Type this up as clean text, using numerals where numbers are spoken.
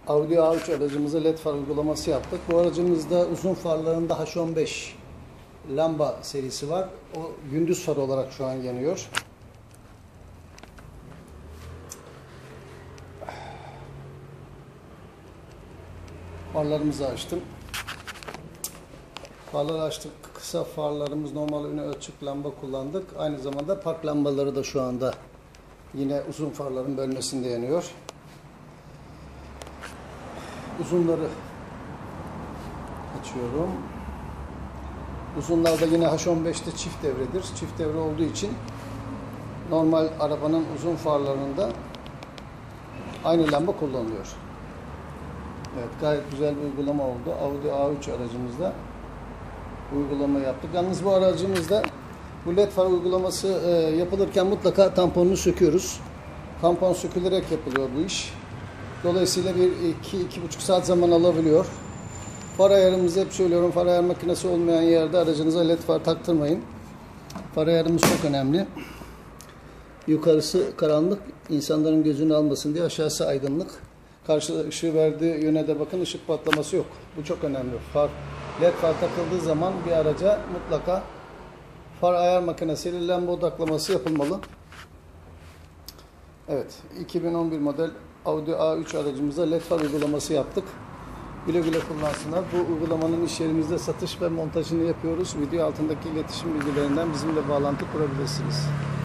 Audi A3 aracımıza led far uygulaması yaptık. Bu aracımızda uzun farlarında H15 lamba serisi var. O gündüz farı olarak şu an yanıyor. Farlarımızı açtım. Farları açtık. Kısa farlarımız normal önü açık lamba kullandık. Aynı zamanda park lambaları da şu anda yine uzun farların bölmesinde yanıyor. Uzunları açıyorum. Uzunlarda yine H15'te çift devredir. Çift devre olduğu için normal arabanın uzun farlarında aynı lamba kullanılıyor. Evet, gayet güzel bir uygulama oldu. Audi A3 aracımızda uygulama yaptık. Yalnız bu aracımızda bu led far uygulaması yapılırken mutlaka tamponunu söküyoruz. Tampon sökülerek yapılıyor bu iş. Dolayısıyla 2-2,5 saat zaman alabiliyor. Far ayarımızı hep söylüyorum. Far ayar makinesi olmayan yerde aracınıza led far taktırmayın. Far ayarımız çok önemli. Yukarısı karanlık, insanların gözünü almasın diye, aşağısı aydınlık. Karşı ışığı verdiği yöne de bakın, ışık patlaması yok. Bu çok önemli. Led far takıldığı zaman bir araca mutlaka far ayar makinesiyle lamba odaklaması yapılmalı. Evet, 2011 model Audi A3 aracımıza led far uygulaması yaptık. Güle güle kullansınlar. Bu uygulamanın iş yerimizde satış ve montajını yapıyoruz. Video altındaki iletişim bilgilerinden bizimle bağlantı kurabilirsiniz.